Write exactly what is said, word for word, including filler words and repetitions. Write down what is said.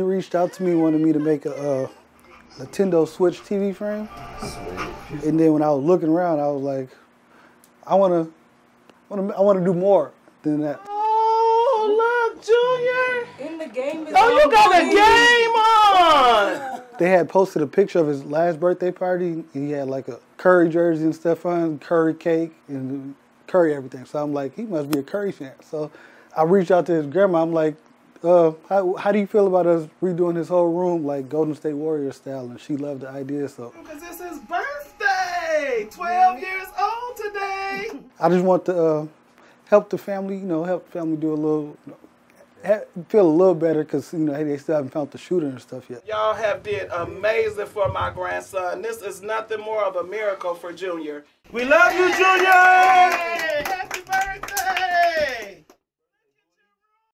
Disney reached out to me, wanted me to make a uh, Nintendo Switch T V frame. Sweet. And then when I was looking around, I was like, I wanna, wanna I wanna do more than that. Oh, look, Junior! In the game is Oh, you got a game on! They had posted a picture of his last birthday party. He had like a Curry jersey and stuff on, Curry cake and Curry everything. So I'm like, he must be a Curry fan. So I reached out to his grandma. I'm like, uh, how, how do you feel about us redoing his whole room like Golden State Warrior style? And she loved the idea. So because it's his birthday, twelve years old today. I just want to uh, help the family, you know, help the family do a little, you know, feel a little better because, you know, hey, they still haven't found the shooter and stuff yet. Y'all have did amazing for my grandson. This is nothing more of a miracle for Junior. We love you, Junior!